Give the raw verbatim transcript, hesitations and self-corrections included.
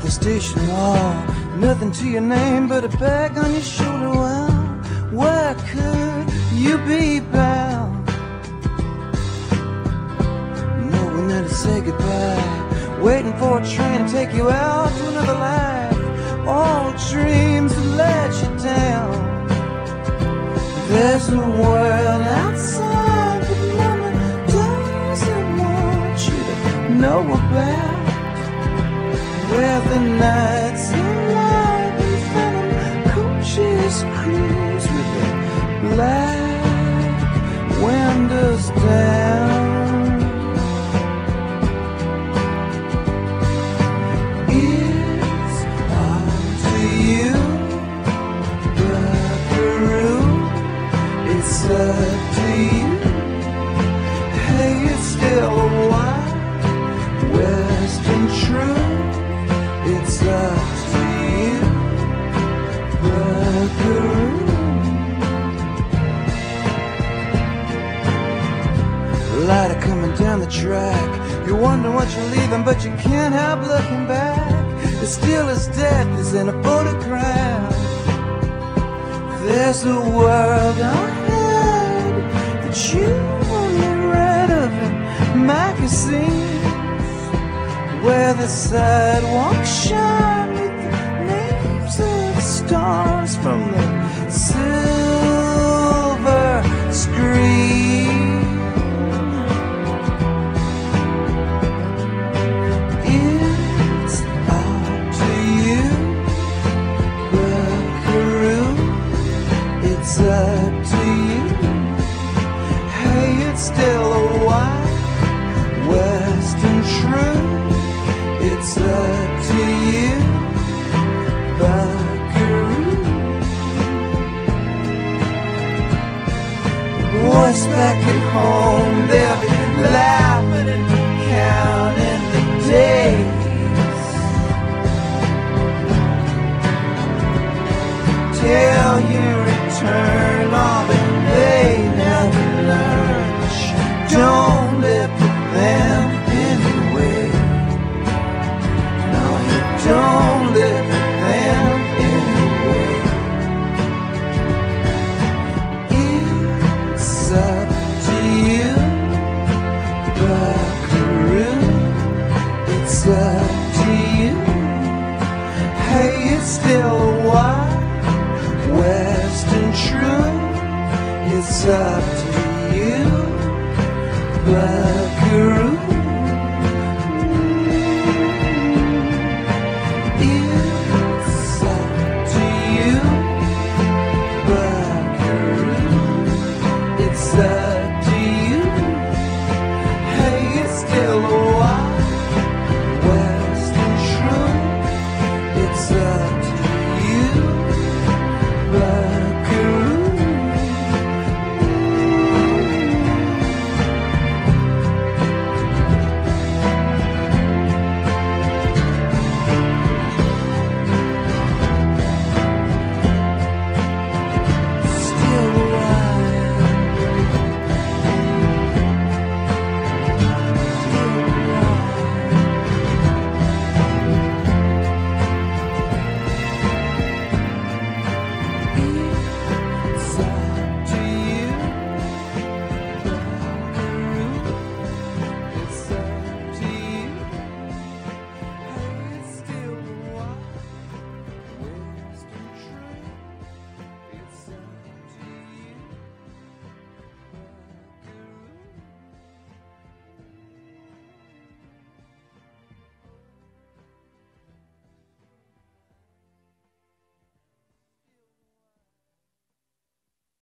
the station wall, nothing to your name but a bag on your shoulder. Well, where could you be bound? Knowing that to say goodbye, waiting for a train to take you out to another life. All dreams that let you down. There's a world outside that mama doesn't want you to know about, where the nights are light and phantom coaches cruise with the black windows down. It's up to you, buckaroo. It's up to you. Hey, it's still a while, Western truth. It's up to you, buckaroo. Lighter coming down the track. You're wondering what you're leaving, but you can't help looking back. It's still as death as in a photograph. There's a world ahead that you only read of in magazines, where the sidewalks shine with the names of stars from the silver screen. It's up to you, buckaroo. It's up to you. Hey, it's still a white Western truth. It's up to you, buckaroo. Boys back at home, they'll be laughing and counting the days till you return all that they never learned. Don't live for them anyway. No, you don't live for them anyway. It's up to you, buckaroo. It's up to you. Hey, it's still a while, Western truth. It's up to you, buckaroo.